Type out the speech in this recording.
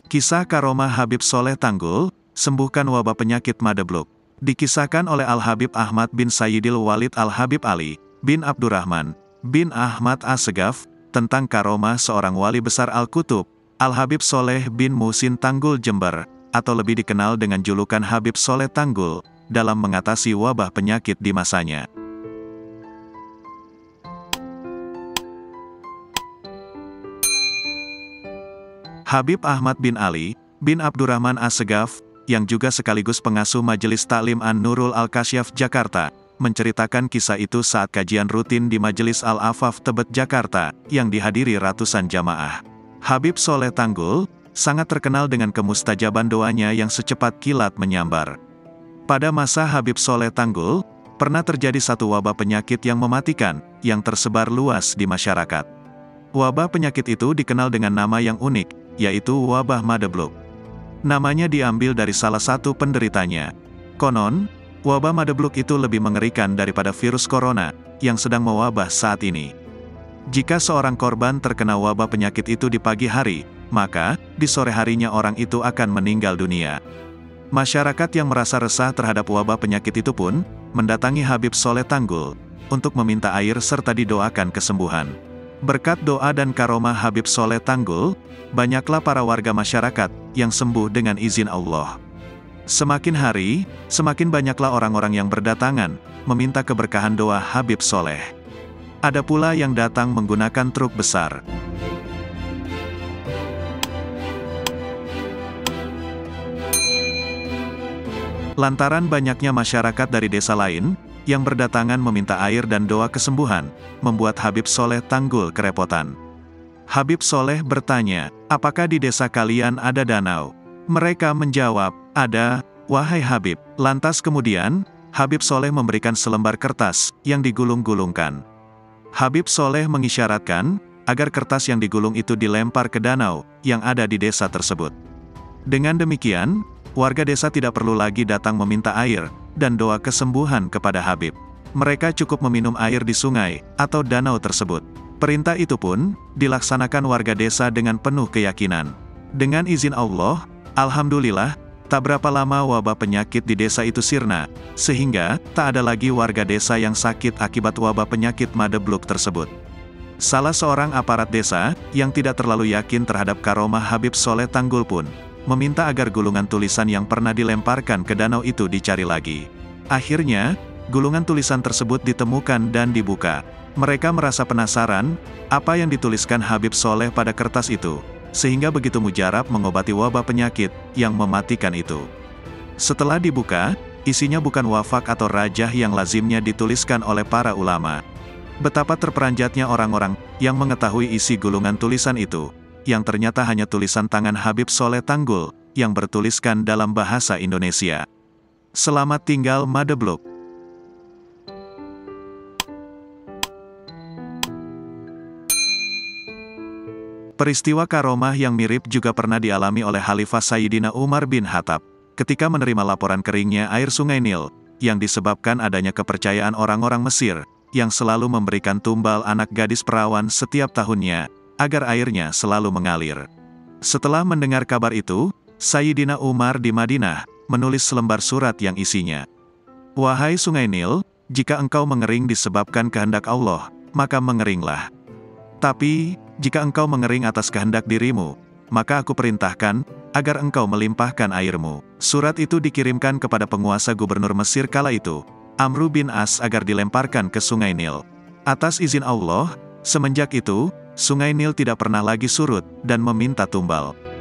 Kisah karomah Habib Soleh Tanggul, sembuhkan wabah penyakit Madebluk. Dikisahkan oleh Al-Habib Ahmad bin Sayyidil Walid Al-Habib Ali, bin Abdurrahman, bin Ahmad As-Segaf, tentang karomah seorang wali besar Al-Kutub, Al-Habib Soleh bin Muhsin Tanggul Jember, atau lebih dikenal dengan julukan Habib Soleh Tanggul, dalam mengatasi wabah penyakit di masanya. Habib Ahmad bin Ali, bin Abdurrahman As-Segaf, yang juga sekaligus pengasuh Majelis Taklim An-Nurul Al-Kasyaf Jakarta, menceritakan kisah itu saat kajian rutin di Majelis Al-Afaf Tebet Jakarta, yang dihadiri ratusan jamaah. Habib Soleh Tanggul, sangat terkenal dengan kemustajaban doanya yang secepat kilat menyambar. Pada masa Habib Soleh Tanggul, pernah terjadi satu wabah penyakit yang mematikan, yang tersebar luas di masyarakat. Wabah penyakit itu dikenal dengan nama yang unik, yaitu wabah Madebluk. Namanya diambil dari salah satu penderitanya. Konon, wabah Madebluk itu lebih mengerikan daripada virus corona, yang sedang mewabah saat ini. Jika seorang korban terkena wabah penyakit itu di pagi hari, maka, di sore harinya orang itu akan meninggal dunia. Masyarakat yang merasa resah terhadap wabah penyakit itu pun, mendatangi Habib Soleh Tanggul, untuk meminta air serta didoakan kesembuhan. Berkat doa dan karomah Habib Soleh Tanggul, banyaklah para warga masyarakat yang sembuh dengan izin Allah. Semakin hari, semakin banyaklah orang-orang yang berdatangan, meminta keberkahan doa Habib Soleh. Ada pula yang datang menggunakan truk besar. Lantaran banyaknya masyarakat dari desa lain, yang berdatangan meminta air dan doa kesembuhan, membuat Habib Soleh Tanggul kerepotan. Habib Soleh bertanya, apakah di desa kalian ada danau? Mereka menjawab, ada, wahai Habib. Lantas kemudian, Habib Soleh memberikan selembar kertas, yang digulung-gulungkan. Habib Soleh mengisyaratkan, agar kertas yang digulung itu dilempar ke danau, yang ada di desa tersebut. Dengan demikian, warga desa tidak perlu lagi datang meminta air, dan doa kesembuhan kepada Habib. Mereka cukup meminum air di sungai, atau danau tersebut. Perintah itu pun, dilaksanakan warga desa dengan penuh keyakinan. Dengan izin Allah, alhamdulillah, tak berapa lama wabah penyakit di desa itu sirna, sehingga, tak ada lagi warga desa yang sakit akibat wabah penyakit Madebluk tersebut. Salah seorang aparat desa, yang tidak terlalu yakin terhadap karomah Habib Soleh Tanggul pun, meminta agar gulungan tulisan yang pernah dilemparkan ke danau itu dicari lagi. Akhirnya, gulungan tulisan tersebut ditemukan dan dibuka. Mereka merasa penasaran, apa yang dituliskan Habib Soleh pada kertas itu, sehingga begitu mujarab mengobati wabah penyakit, yang mematikan itu. Setelah dibuka, isinya bukan wafak atau rajah yang lazimnya dituliskan oleh para ulama. Betapa terperanjatnya orang-orang, yang mengetahui isi gulungan tulisan itu, yang ternyata hanya tulisan tangan Habib Soleh Tanggul, yang bertuliskan dalam bahasa Indonesia. Selamat tinggal Madebluk. Peristiwa karomah yang mirip juga pernah dialami oleh Khalifah Sayyidina Umar bin Khattab, ketika menerima laporan keringnya air sungai Nil, yang disebabkan adanya kepercayaan orang-orang Mesir, yang selalu memberikan tumbal anak gadis perawan setiap tahunnya, agar airnya selalu mengalir. Setelah mendengar kabar itu, Sayyidina Umar di Madinah, menulis selembar surat yang isinya, wahai sungai Nil, jika engkau mengering disebabkan kehendak Allah, maka mengeringlah. Tapi, jika engkau mengering atas kehendak dirimu, maka aku perintahkan, agar engkau melimpahkan airmu. Surat itu dikirimkan kepada penguasa gubernur Mesir kala itu, Amru bin As, agar dilemparkan ke sungai Nil. Atas izin Allah, semenjak itu, sungai Nil tidak pernah lagi surut, dan meminta tumbal.